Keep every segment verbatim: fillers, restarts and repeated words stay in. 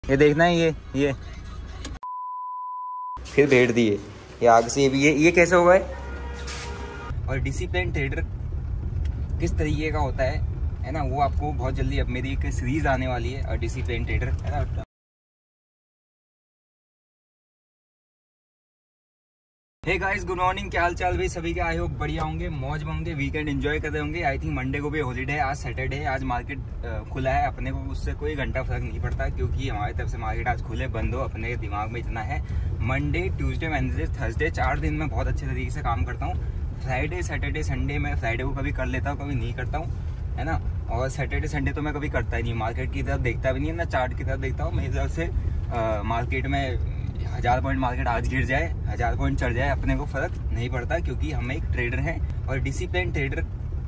ये देखना है, ये ये फिर भेड़ दिए ये आग से। भी ये ये कैसे होगा है? और डिसिप्लिन ट्रेडर किस तरीके का होता है है ना, वो आपको बहुत जल्दी, अब मेरी एक सीरीज आने वाली है डिसिप्लिन ट्रेडर, है ना। हे गाइस, गुड मॉर्निंग, क्या हाल चाल भाई सभी के? आई होप बढ़िया होंगे, मौज में होंगे, वीकेंड एंजॉय कर रहे होंगे। आई थिंक मंडे को भी हॉलीडे है, आज सैटरडे है, आज मार्केट खुला है। अपने को उससे कोई घंटा फर्क नहीं पड़ता क्योंकि हमारी तरफ से मार्केट आज खुले बंद हो, अपने दिमाग में इतना है मंडे ट्यूसडे वेडनेसडे थर्सडे चार दिन में बहुत अच्छे तरीके से काम करता हूँ। फ्राइडे सैटरडे संडे मैं फ्राइडे को कभी कर लेता हूँ, कभी नहीं करता हूँ, है ना। और सैटरडे संडे तो मैं कभी करता ही नहीं, मार्केट की तरफ देखता भी नहीं, ना चार्ट की तरफ देखता हूँ। मेरी तरफ से मार्केट में हजार पॉइंट मार्केट आज गिर जाए, हजार पॉइंट चढ़ जाए, अपने को फर्क नहीं पड़ता क्योंकि हम एक ट्रेडर हैं। और डिसिप्लिन ट्रेडर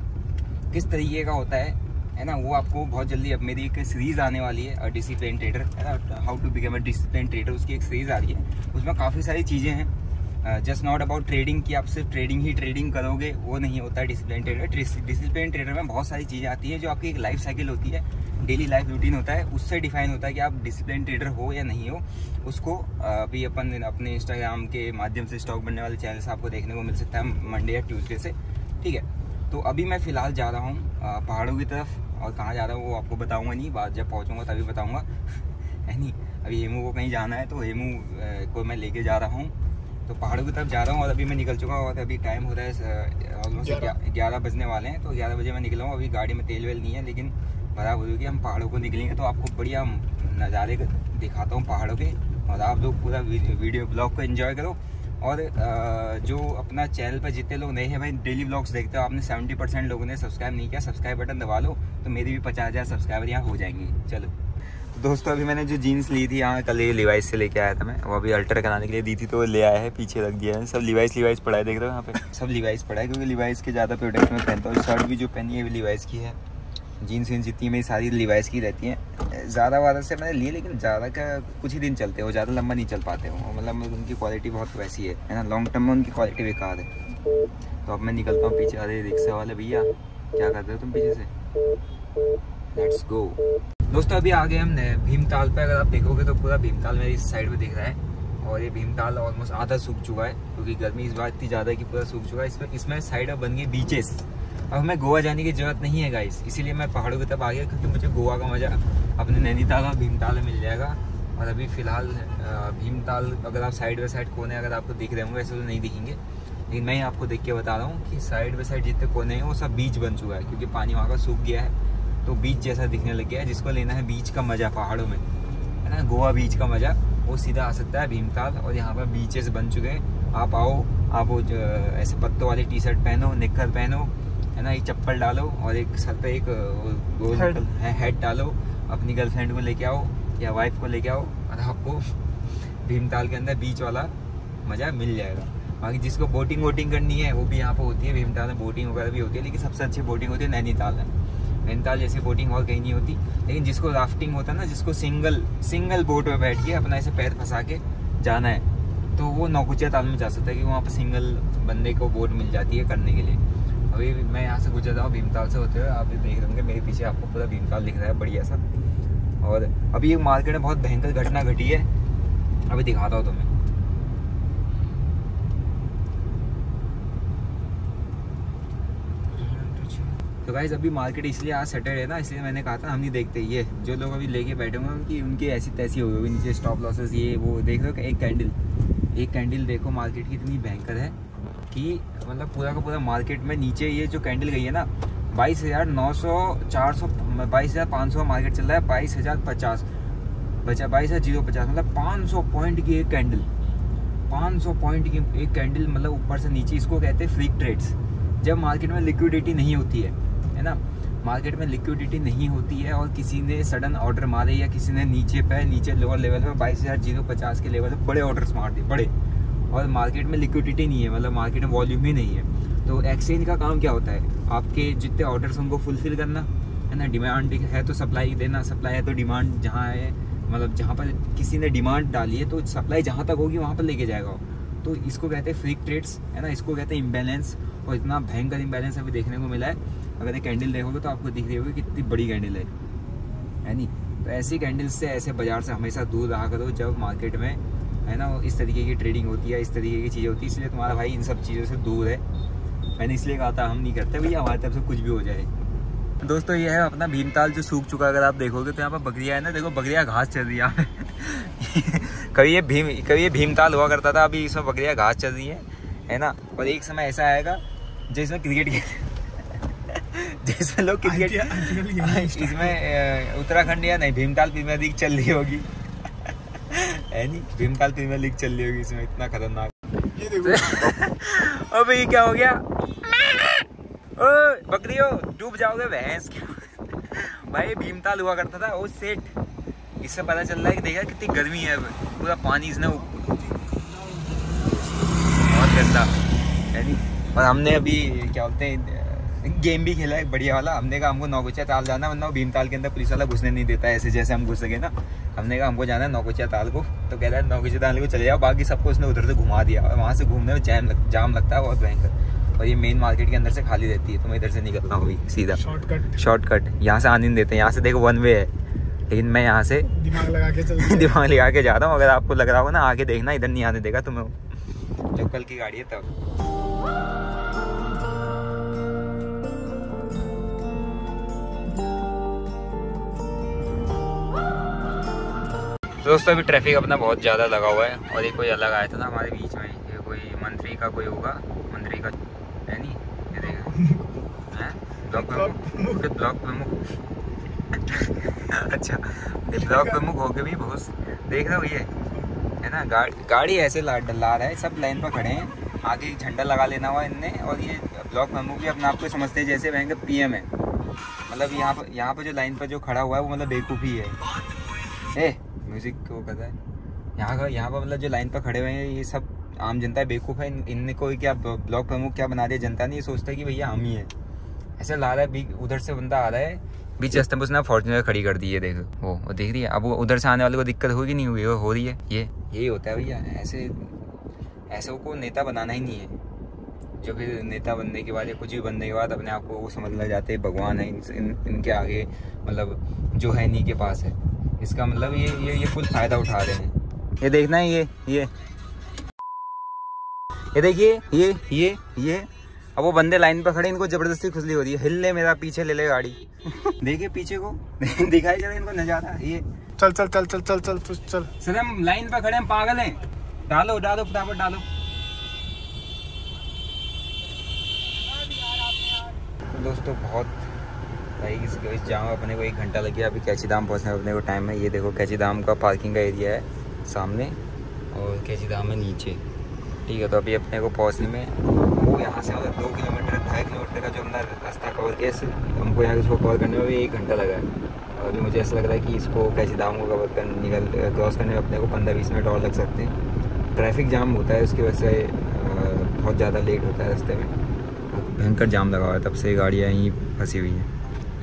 किस तरीके का होता है है ना, वो आपको बहुत जल्दी, अब मेरी एक सीरीज आने वाली है डिसिप्लिन ट्रेडर, है ना, how to become a discipline trader, उसकी एक सीरीज आ रही है। उसमें काफ़ी सारी चीज़ें हैं, जस्ट नॉट अबाउट ट्रेडिंग कि आप सिर्फ ट्रेडिंग ही ट्रेडिंग करोगे, वो नहीं होता है डिसिप्लिन ट्रेडर। डिसिप्लिन ट्रेडर में बहुत सारी चीज़ें आती है जो आपकी एक लाइफ साइकिल होती है, डेली लाइफ रूटीन होता है, उससे डिफाइन होता है कि आप डिसिप्लिन ट्रेडर हो या नहीं हो। उसको अभी अपन अपने इंस्टाग्राम के माध्यम से, स्टॉक बनने वाले चैनल से आपको देखने को मिल सकता है मंडे या ट्यूसडे से, ठीक है। तो अभी मैं फ़िलहाल जा रहा हूँ पहाड़ों की तरफ, और कहाँ जा रहा हूँ वो आपको बताऊँगा नहीं, बात जब पहुँचूँगा तभी बताऊँगा, है नहीं। अभी हेमू को कहीं जाना है तो हेमू को मैं लेके जा रहा हूँ, तो पहाड़ों की तरफ जा रहा हूँ। और अभी मैं निकल चुका हूँ और अभी टाइम हो रहा है ऑलमोस्ट ग्यारह बजने वाले हैं, तो ग्यारह बजे मैं निकला हूँ। अभी गाड़ी में तेल वेल नहीं है, लेकिन बराबर होगी, हम पहाड़ों को निकलेंगे तो आपको बढ़िया नज़ारे दिखाता हूँ पहाड़ों के, और आप लोग पूरा वीडियो ब्लॉग को एंजॉय करो। और जो अपना चैनल पर जितने लोग नए हैं भाई, डेली ब्लॉग्स देखते हो, आपने सेवेंटी परसेंट लोगों ने सब्सक्राइब नहीं किया, सब्सक्राइब बटन दबा लो तो मेरी भी पचास हज़ार सब्सक्राइबर यहाँ हो जाएंगे। चलो दोस्तों, अभी मैंने जो जीन्स ली थी यहाँ कल, ये लिवाइस से लेके आया था मैं, वो अभी अल्टर कराने के लिए दी थी तो ले आया है, पीछे रख दिया है। सब लिवाइस लिवाइस पड़ा है, देख रहे हो यहाँ पे सब लिवाइस पड़ा है क्योंकि लिवाइस के ज़्यादा प्रोडक्ट में पहनता हूँ। शर्ट भी जो पहनी है भी लिवाइस की है, जीन्स वीन्स जितनी मेरी सारी लिवाइस की रहती हैं। ज़्यादा वादा से मैंने लिए, लेकिन ज़्यादा का कुछ ही दिन चलते हो, ज़्यादा लंबा नहीं चल पाते हो, मतलब उनकी क्वालिटी बहुत वैसी है है ना, लॉन्ग टर्म में उनकी क्वालिटी बेकार है। तो अब मैं निकलता हूँ पीछे। अरे रिक्शा वाले भैया, क्या करते हो तुम पीछे से? लेट्स गो दोस्तों। अभी आ गए हम भीमताल पे। अगर आप देखोगे तो पूरा भीमताल मेरी इस साइड पे दिख रहा है, और ये भीमताल ऑलमोस्ट आधा सूख चुका है क्योंकि गर्मी इस बार इतनी ज़्यादा है कि पूरा सूख चुका है। इसमें इसमें साइड में बन गई बीचेस। अब हमें गोवा जाने की जरूरत नहीं है गाइस, इसीलिए मैं पहाड़ों की तरफ आ गया क्योंकि मुझे गोवा का मज़ा अपने नैनीताल और भीमताल में मिल जाएगा। और अभी फ़िलहाल भीमताल, अगर आप साइड बाई साइड कोने अगर आपको दिख रहे होंगे, वैसे तो नहीं दिखेंगे, लेकिन मैं आपको देख के बता रहा हूँ कि साइड बाई साइड जितने कोने हैं वो सब बीच बन चुका है क्योंकि पानी वहाँ का सूख गया है, तो बीच जैसा दिखने लग गया है। जिसको लेना है बीच का मज़ा पहाड़ों में, है ना, गोवा बीच का मज़ा, वो सीधा आ सकता है भीमताल। और यहाँ पर बीचेस बन चुके हैं, आप आओ, आप वो ऐसे पत्तों वाली टी शर्ट पहनो, निक्कर पहनो, है ना, एक चप्पल डालो और एक सर पे एक गोल हेड डालो, अपनी गर्लफ्रेंड को लेके आओ या वाइफ को लेके आओ, और आपको भीमताल के अंदर बीच वाला मज़ा मिल जाएगा। बाकी जिसको बोटिंग वोटिंग करनी है वो भी यहाँ पर होती है, भीमताल में बोटिंग वगैरह भी होती है, लेकिन सबसे अच्छी बोटिंग होती है नैनीताल में। नैनीताल जैसी बोटिंग और कहीं नहीं होती। लेकिन जिसको राफ्टिंग होता है ना, जिसको सिंगल सिंगल बोट में बैठ के अपना ऐसे पैर फंसा के जाना है, तो वो नौकुचिया ताल में जा सकता है कि वहाँ पर सिंगल बंदे को बोट मिल जाती है करने के लिए। अभी मैं यहाँ से गुजर रहा हूँ भीमताल से होते हुए, आप भी देख रहे होंगे मेरे पीछे आपको पूरा भीमताल दिख रहा है बढ़िया सा। और अभी एक मार्केट में बहुत भयंकर घटना घटी है, अभी दिखाता हूँ तुम्हें। तो गाइस अभी मार्केट इसलिए आज सैटरडे है ना, इसलिए मैंने कहा था हम नहीं देखते। ये जो लोग अभी लेके बैठे हुए हैं उनकी उनकी ऐसी तैसी हो गई नीचे, स्टॉप लॉसेस ये वो। देख रहे हो एक कैंडल, एक कैंडल देखो मार्केट की इतनी भयंकर है कि मतलब पूरा का पूरा मार्केट में नीचे ये जो कैंडल गई है ना, बाईस हज़ार नौ सौ चार सौ बाईस हज़ार पाँच सौ मार्केट चल रहा है, बाईस हज़ार पचास बचा, बाईस हज़ार जीरो पचास, मतलब पाँच सौ पॉइंट की एक कैंडल, पाँच सौ पॉइंट की एक कैंडल, मतलब ऊपर से नीचे। इसको कहते हैं फ्रीक ट्रेड्स। जब मार्केट में लिक्विडिटी नहीं होती है है ना, मार्केट में लिक्विडिटी नहीं होती है और किसी ने सडन ऑर्डर मारे या किसी ने नीचे पे नीचे लोअर लेवल पे बाईस हज़ार जीरो पचास के लेवल पे बड़े ऑर्डर्स मार दिए बड़े, और मार्केट में लिक्विडिटी नहीं है, मतलब मार्केट में वॉल्यूम ही नहीं है, तो एक्सचेंज का काम क्या होता है? आपके जितने ऑर्डर्स उनको फुलफिल करना, है ना। डिमांड है तो सप्लाई देना, सप्लाई है तो डिमांड जहाँ है, मतलब जहाँ पर किसी ने डिमांड डाली है तो सप्लाई जहाँ तक होगी वहाँ पर लेके जाएगा। तो इसको कहते हैं फ्रीक ट्रेड्स, है ना, इसको कहते हैं इम्बैलेंस। और इतना भयंकर इम्बैलेंस अभी देखने को मिला है। अगर ये कैंडल देखोगे तो आपको दिख रही होगी कितनी बड़ी कैंडल है, है नहीं। तो ऐसी कैंडल्स से, ऐसे बाज़ार से हमेशा दूर रहा करो जब मार्केट में है ना इस तरीके की ट्रेडिंग होती है, इस तरीके की चीज़ें होती है। इसलिए तुम्हारा भाई इन सब चीज़ों से दूर है। मैंने इसलिए कहा था हम नहीं करते भैया, हमारी तरफ से कुछ भी हो जाए। दोस्तों ये है अपना भीमताल जो सूख चुका। अगर आप देखोगे तो यहाँ पर बकरियाँ है ना, देखो बकरियाँ घास चल रही है कभी ये भीम कभी ये भीमताल हुआ करता था, अभी इसमें बकरियाँ घास चल रही है है ना। और एक समय ऐसा आएगा जिसमें क्रिकेट जिसमें लोग क्रिकेट इसमें उत्तराखंड या नहीं भीमताल प्रीमियर लीग चल रही होगी है नहीं, भीमताल प्रीमियर लीग चल रही होगी इसमें, इतना खतरनाक। ये देखो अबे ये क्या हो गया, ओ बकरियों डूब जाओगे भैंस भाई भीमताल हुआ करता था वो सेठ। इससे पता चल रहा है कि देखा कितनी गर्मी है, पूरा पानी इसने बहुत गंदा है नहीं। और हमने अभी क्या बोलते हैं गेम भी खेला है बढ़िया वाला। हमने कहा हमको नौकुचिया ताल जाना, वरना वो भीमताल के अंदर पुलिस वाला घुसने नहीं देता है ऐसे जैसे हम घुस सके ना। हमने कहा हमको जाना है नौकुचिया ताल को, तो कह रहा है नौकुचिया ताल को चले जाओ, बाकी सबको उसने उधर से घुमा दिया। और वहाँ से घूमने में जैम लग, जाम लगता है बहुत भयंकर। और ये मेन मार्केट के अंदर से खाली रहती है, तो मैं इधर से निकलना होगी सीधा शॉर्टकट शॉर्टकट यहाँ से आने नहीं देते। यहाँ से देखो वन वे है, लेकिन मैं यहाँ से दिमाग लगा के चल दिमाग लगा के जा रहा हूँ। अगर आपको लग रहा होगा ना आगे देखना, इधर नहीं आने देगा तुम्हें, जब कल की गाड़ी है तब। दोस्तों अभी ट्रैफिक अपना बहुत ज़्यादा लगा हुआ है। और ये कोई अलग आया था ना हमारे बीच में, ये कोई मंत्री का कोई होगा, मंत्री का है नहीं, ये देखो ब्लॉक प्रमुख, ब्लॉक प्रमुख अच्छा ब्लॉक प्रमुख होके भी बहुत देख रहे हो ये है ना। गाड़ी गाड़ी ऐसे ला ला रहा है, सब लाइन पर खड़े हैं, आगे झंडा लगा लेना हुआ इनने। और ये ब्लॉक प्रमुख भी अपने आप को समझते हैं जैसे वह पीएम है। मतलब यहाँ पर यहाँ पर जो लाइन पर जो खड़ा हुआ है वो मतलब बेवकूफ़ी है। ए म्यूजिक को पता है यहाँ का, यहाँ पर मतलब जो लाइन पर खड़े हुए हैं ये सब आम जनता है, बेवकूफ़ है। इन, इनने कोई क्या ब्लॉक प्रमुख क्या बना दिया, जनता नहीं सोचता है कि भैया हम ही है। ऐसे ला रहा है, उधर से बंदा आ रहा है बीच रास्ते में, उसने फॉर्च्यूनर खड़ी कर दी है, देखो वो वो देख रही है। अब वो उधर से आने वाले को दिक्कत होगी नहीं हुई, वो हो रही है। ये यही होता है भैया, ऐसे ऐसे को नेता बनाना ही नहीं है, जो फिर नेता बनने के बाद या कुछ भी बनने के बाद अपने आप को वो समझ लग जाते हैं भगवान है, इन, इन, इनके आगे मतलब जो है इन्हीं के पास है। इसका मतलब ये ये ये फुल फायदा उठा रहे हैं। ये देखना है, ये ये ये देखिए ये ये ये अब वो बंदे लाइन पर खड़े, इनको जबरदस्ती खुजली हो रही है, हिल ले मेरा पीछे ले ले गाड़ी देखिए पीछे को दिखाई जरा इनको नजारा। ये चल चल चल चल चल चल चल चल सर हम लाइन पर खड़े हैं, पागल हैं। डालो डालो फटाफट डालो। तो दोस्तों बहुत भाई इस, इस जाम अपने को एक घंटा लग गया। अभी कैचीधाम पहुँचने अपने को टाइम है। ये देखो कैचीधाम का पार्किंग का एरिया है सामने और कैचीधाम है नीचे, ठीक है। तो अभी अपने को पहुँचने में वो यहाँ से मतलब दो किलोमीटर ढाई किलोमीटर का जो अपना रास्ता कवर किया, हमको यहाँ इसको कवर करने में भी एक घंटा लगा है। और अभी मुझे ऐसा लग रहा है कि इसको कैचीधाम को कवर कर निकल क्रॉस करने में अपने को पंद्रह बीस मिनट और लग सकते हैं। ट्रैफिक जाम होता है, उसकी वजह से बहुत ज़्यादा लेट होता है रास्ते में, भयंकर जाम लगा हुआ है, तब से गाड़ियाँ यहीं फंसी हुई हैं।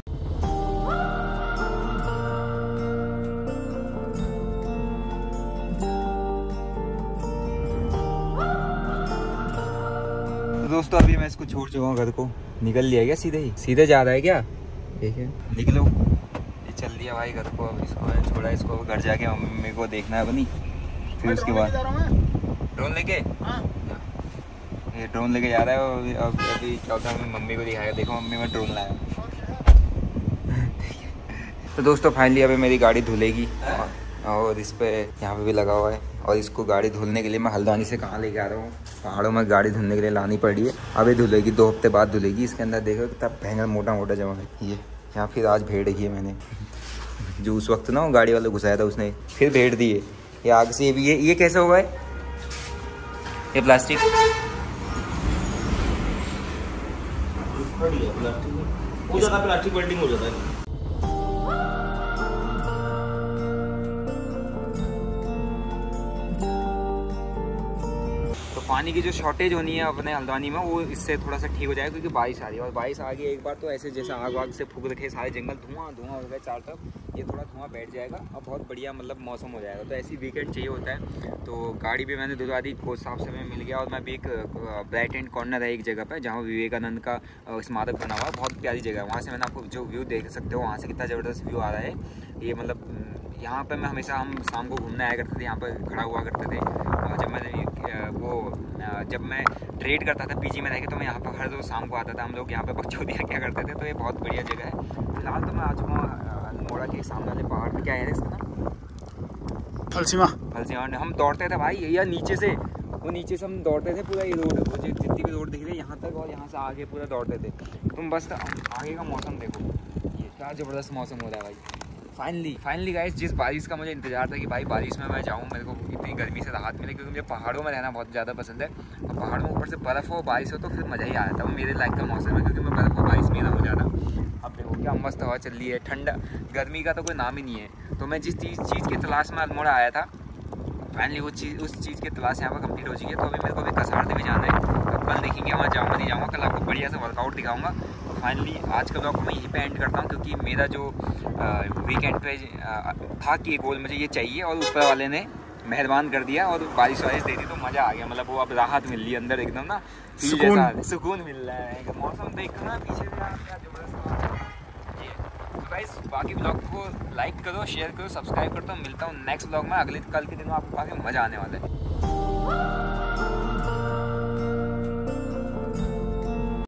दोस्तों अभी मैं इसको छोड़ चुका हूँ, घर को निकल लिया क्या, सीधे ही सीधे जा रहा है क्या, देखिए निकलो। ये चल दिया भाई घर को, अब इसको छोड़ा, इसको घर जाके मम्मी को देखना है बनी, फिर उसके बाद ड्रोन लेके ये ड्रोन लेके जा रहा है। अब अभी क्या होता है मम्मी को दिखाया, देखो मम्मी मैं ड्रोन लाया। तो दोस्तों फाइनली अभी मेरी गाड़ी धुलेगी और इस पर यहाँ पे भी लगा हुआ है। और इसको गाड़ी धुलने के लिए मैं हल्द्वानी से कहाँ लेके आ रहा हूँ, पहाड़ों में गाड़ी धुलने के लिए लानी पड़ रही है। अभी धुलेगी, दो हफ्ते बाद धुलेगी। इसके अंदर देखो कितना भयंकर मोटा मोटा जमा है ये। यहाँ फिर आज भेड़ रखी है मैंने, जो उस वक्त ना वो गाड़ी वाले घुसाया था उसने, फिर भेड़ दी है। ये आग से ये भी, ये ये कैसे होगा, ये प्लास्टिक हो जाता है, प्लास्टिक वेल्डिंग हो जाता है। पानी की जो शॉर्टेज होनी है अपने हल्द्वानी में, वो इससे थोड़ा सा ठीक हो जाएगा, क्योंकि बारिश आ रही है। और बारिश आ गई एक बार तो ऐसे जैसा आग वाग से फूक रखे सारे जंगल, धुआं धुआं हो गया चारों तरफ। ये थोड़ा धुआं बैठ जाएगा और बहुत बढ़िया मतलब मौसम हो जाएगा। तो ऐसी वीकेंड चाहिए होता है। तो गाड़ी भी मैंने धुलवा दी, कोच साहब से मैं मिल गया और मैं भी एक ब्राइट एंड कॉर्नर है एक जगह पर जहाँ विवेकानंद का स्मारक बना हुआ है, बहुत प्यारी जगह है। वहाँ से मैंने आपको जो व्यू देख सकते हो, वहाँ से कितना ज़बरदस्त व्यू आ रहा है। ये मतलब यहाँ पर मैं हमेशा हम शाम को घूमने आया करते थे, यहाँ पर खड़ा हुआ करते थे। जब मैंने वो जब मैं ट्रेड करता था पीजी में रह के, तो मैं यहाँ पर हर रोज़ शाम को आता था। हम लोग यहाँ पे बकचोदियाँ क्या करते थे। तो ये बहुत बढ़िया जगह है। फिलहाल तो मैं आ चुका हूँ अल्मोड़ा के सामने वाले पहाड़ पे। क्या है इसका नाम? फलसीमा। फलसीमा। हम दौड़ते थे भाई या नीचे से, वो नीचे से हम दौड़ते थे पूरा ये रोड, वो जितनी भी रोड दिख रही है यहाँ तक, और यहाँ से आगे पूरा दौड़ते थे। तुम बस आगे का मौसम देखो, ये क्या ज़बरदस्त मौसम हो रहा है भाई। फाइनली फाइनली गाइस, जिस बारिश का मुझे इंतजार था कि भाई बारिश में मैं जाऊँ, मेरे को इतनी गर्मी से राहत मिले, क्योंकि मुझे पहाड़ों में रहना बहुत ज़्यादा पसंद है। और पहाड़ों में ऊपर से बर्फ़ हो, बारिश हो तो फिर मज़ा ही आ जाता है। वो मेरे लाइक का मौसम है, क्योंकि मैं बर्फ़ और बारिश में ना हो जाता। अब देखो क्या मस्त हवा चल रही है, ठंडा, गर्मी का तो कोई नाम ही नहीं है। तो मैं जिस चीज़ चीज़ की तलाश में अल्मोड़ा आया था, फाइनली वो चीज़ उस चीज़ की तलाश यहाँ पर कंप्लीट हो चुकी है। तो अभी मेरे को भी कसारते भी जाना है। तो कल देखेंगे वहाँ जाऊँगा नहीं जाऊँगा। कल आपको बढ़िया से वर्कआउट दिखाऊँगा। तो फाइनली आज का ब्लॉग मैं यहीं पे एंड करता हूँ, क्योंकि मेरा जो वीकेंड पे था कि गोल मुझे ये चाहिए और ऊपर वाले ने मेहरबान कर दिया और बारिश वारिश दे दी, तो मज़ा आ गया। मतलब वो अब राहत मिल रही है अंदर एकदम ना, सुकून सुकून मिल रहा है। मौसम देखो ना पीछे से क्या जबरदस्त। गाइस बाकी ब्लॉग को लाइक करो, शेयर करो, सब्सक्राइब करो। तो मिलता हूँ नेक्स्ट ब्लॉग में अगले कल के दिन में। आपको काफ़ी मज़ा आने वाला है।